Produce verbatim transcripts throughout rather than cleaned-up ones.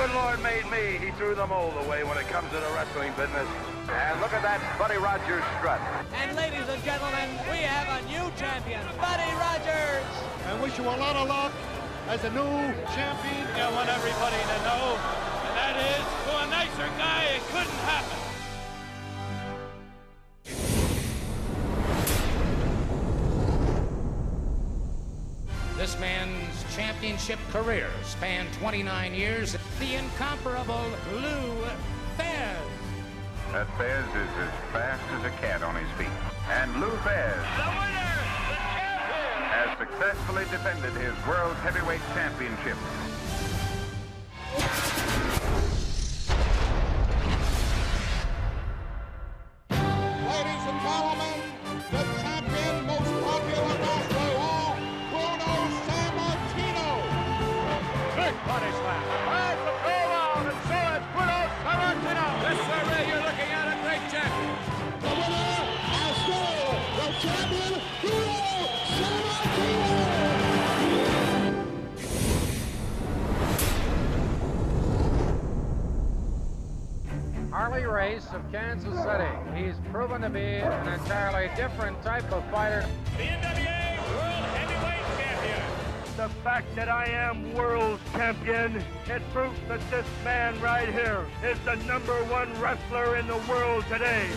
good Lord made me, he threw them all away when it comes to the wrestling business. And look at that Buddy Rogers strut. And ladies and gentlemen, we have a new champion, Buddy Rogers. I wish you a lot of luck as a new champion. I want everybody to know, and that is, to a nicer guy, it couldn't happen. This man's championship career spanned twenty-nine years. The incomparable Lou Thesz. That Thesz is as fast as a cat on his feet. And Lou Thesz, The winner, the champion, has successfully defended his World Heavyweight Championship. Ladies and gentlemen, the champion, most popular wrestler of all, Bruno Sammartino. big body slam. That's the throw out, and so it's Bruno Sammartino. Yes, sir, Ray, you're looking at a great champion. The winner, and still the champion, Bruno Sammartino. Harley Race of Kansas City. He's proven to be an entirely different type of fighter. The N W A World Heavyweight Champion. The fact that I am world champion is proof that this man right here is the number one wrestler in the world today.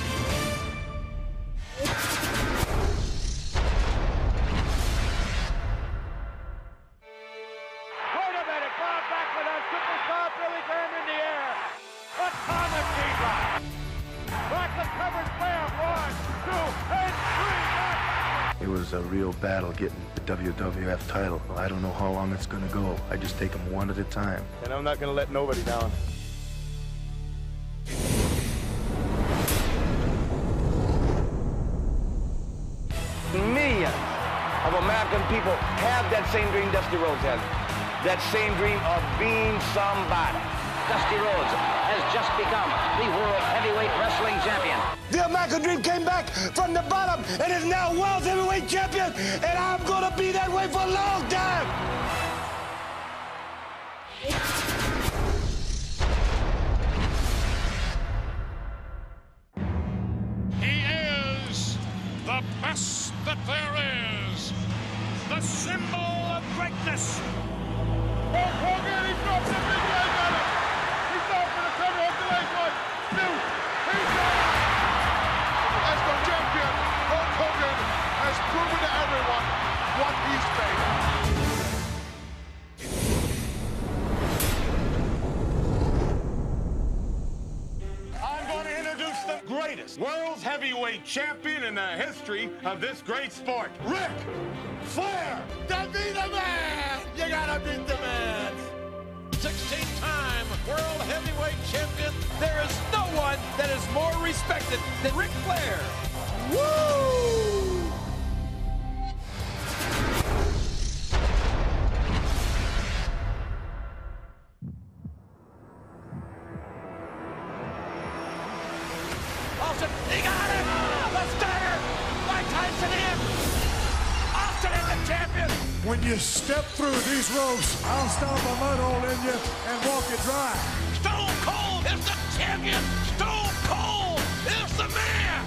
Wait a minute, Bob Backlund on superstar Billy Graham in the air. A Thomas Drop. Backlund covers Graham. One, two, and three. It was a real battle getting the W W F title. I don't know how long it's gonna go. I just take them one at a time. And I'm not gonna let nobody down. Millions of American people have that same dream Dusty Rhodes has. That same dream of being somebody. Dusty Rhodes has just become the World Heavyweight Wrestling Champion. The American dream came back from the bottom and is now World Heavyweight Champion, and I'm gonna be that way for a long time. He is the best that there is. The symbol of greatness. Hulk Hogan, he drops the big leg on him. He's off for the cover of the leg. One, two, he's got it. As the champion, Hulk Hogan has proven to everyone what he's made. I'm going to introduce the greatest World Heavyweight Champion in the history of this great sport, Ric Flair. To be the man, you gotta beat the man. sixteen-time World Heavyweight Champion. There is no one that is more respected than Ric Flair. Woo! Austin, he got it! The starter! Mike Tyson in! Austin is the champion! When you step through these ropes, I'll stomp a mud hole in you and walk you dry. Stone Cold is the champion! Stone Cold is the man!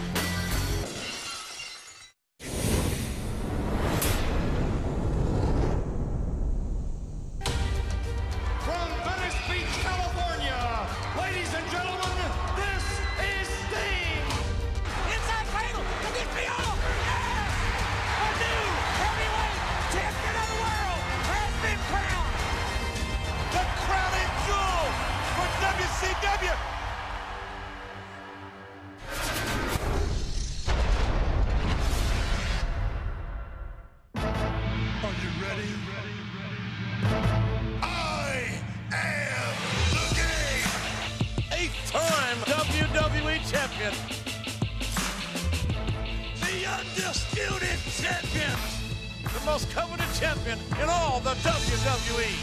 From Venice Beach, California, ladies and gentlemen, this is Sting! Inside Cradle to the P O! Yeah! A new heavyweight champion of the world has been crowned! The crowning jewel for W C W! Are you ready? I am the game! Eighth-time W W E champion! The undisputed champion! The most coveted champion in all the W W E!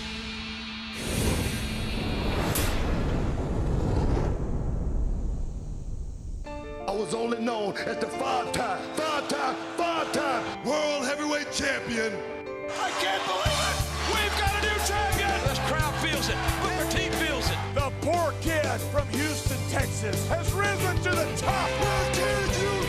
I was only known as the five-time, five-time, five-time World Heavyweight Champion. I can't believe it! We've got a new champion! This crowd feels it. Booker T poor kid from Houston, Texas, has risen to the top. Where did you